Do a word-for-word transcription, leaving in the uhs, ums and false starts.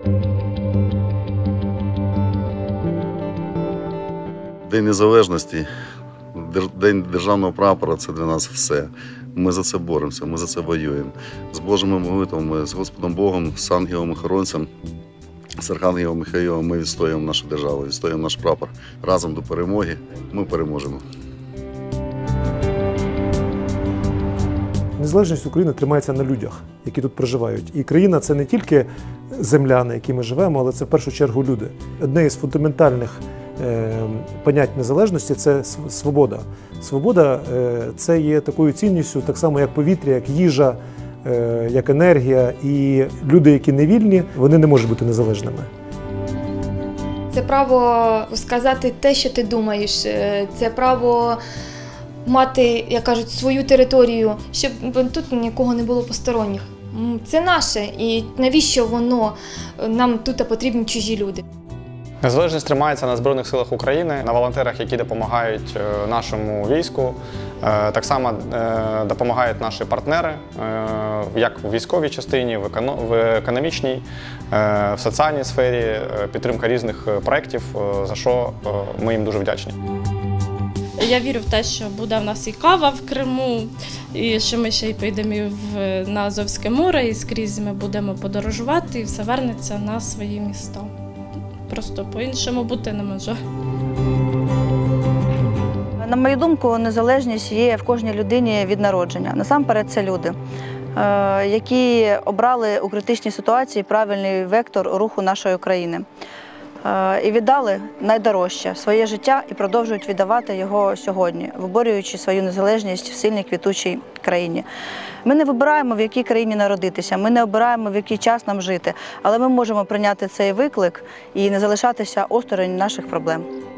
День Незалежності, День державного прапора – це для нас все. Ми за це боремося, ми за це воюємо. З Божими молитвами, з Господом Богом, з ангелом-охоронцем, з Архангелом Михаїлом ми відстоюємо нашу державу, відстоюємо наш прапор. Разом до перемоги ми переможемо. Незалежність України тримається на людях, які тут проживають. І країна – це не тільки земля, на якій ми живемо, але це в першу чергу люди. Одне із фундаментальних е, понять незалежності – це свобода. Свобода е, – це є такою цінністю, так само як повітря, як їжа, е, як енергія. І люди, які не вільні, вони не можуть бути незалежними. Це право сказати те, що ти думаєш, це право мати, як кажуть, свою територію, щоб тут нікого не було посторонніх. Це наше, і навіщо воно, нам тут потрібні чужі люди. Незалежність тримається на Збройних силах України, на волонтерах, які допомагають нашому війську. Так само допомагають наші партнери, як в військовій частині, в економічній, в соціальній сфері, підтримка різних проєктів, за що ми їм дуже вдячні. Я вірю в те, що буде в нас і кава в Криму, і що ми ще й поїдемо на Азовське море, і скрізь ми будемо подорожувати, і все вернеться на свої міста. Просто по-іншому бути не може. На мою думку, незалежність є в кожній людині від народження. Насамперед, це люди, які обрали у критичній ситуації правильний вектор руху нашої країни. І віддали найдорожче – своє життя і продовжують віддавати його сьогодні, виборюючи свою незалежність в сильній квітучій країні. Ми не вибираємо, в якій країні народитися, ми не обираємо, в який час нам жити, але ми можемо прийняти цей виклик і не залишатися осторонь наших проблем.